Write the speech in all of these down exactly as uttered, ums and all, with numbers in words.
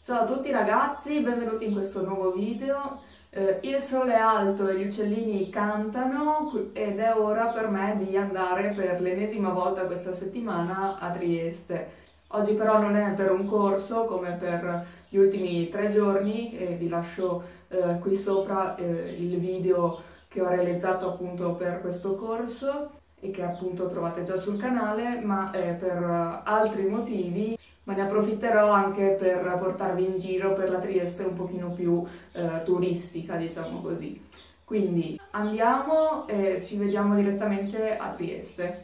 Ciao a tutti ragazzi, benvenuti in questo nuovo video. Eh, il sole è alto e gli uccellini cantano ed è ora per me di andare per l'ennesima volta questa settimana a Trieste. Oggi però non è per un corso come per gli ultimi tre giorni e vi lascio eh, qui sopra eh, il video che ho realizzato appunto per questo corso e che appunto trovate già sul canale, ma eh, per altri motivi. Ma ne approfitterò anche per portarvi in giro per la Trieste un pochino più eh, turistica, diciamo così. Quindi andiamo e ci vediamo direttamente a Trieste.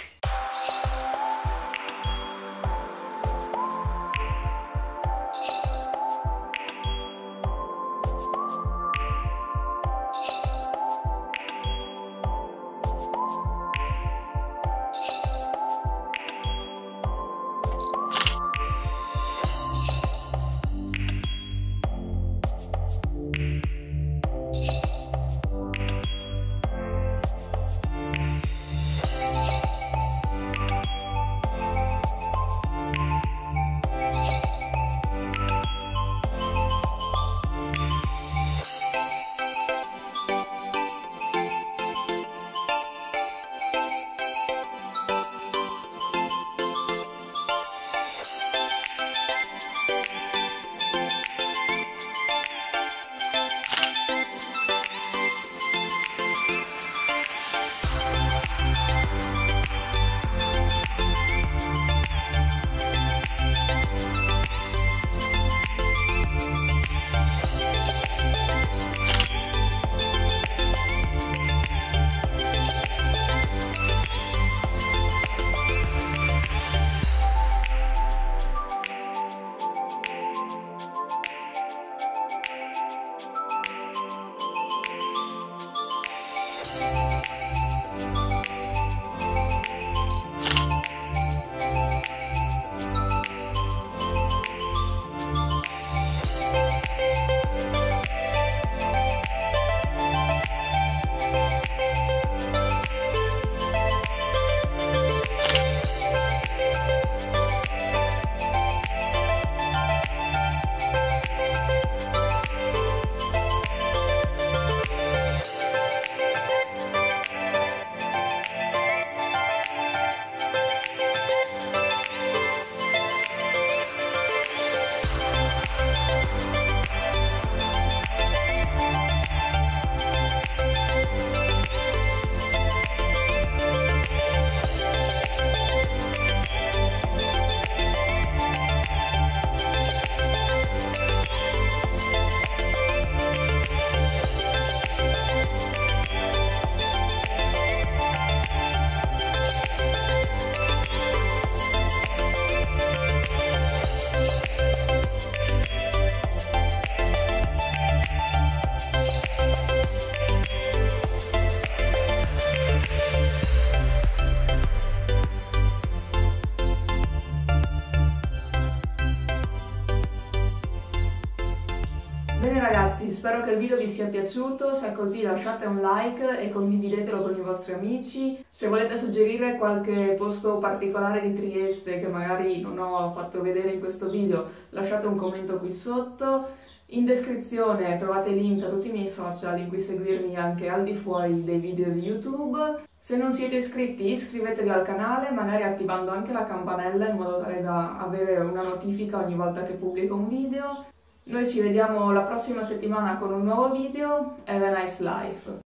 Bene ragazzi, spero che il video vi sia piaciuto, se è così lasciate un like e condividetelo con i vostri amici. Se volete suggerire qualche posto particolare di Trieste che magari non ho fatto vedere in questo video, lasciate un commento qui sotto. In descrizione trovate il link a tutti i miei social in cui seguirmi anche al di fuori dei video di YouTube. Se non siete iscritti iscrivetevi al canale, magari attivando anche la campanella in modo tale da avere una notifica ogni volta che pubblico un video. Noi ci vediamo la prossima settimana con un nuovo video. Have a nice life!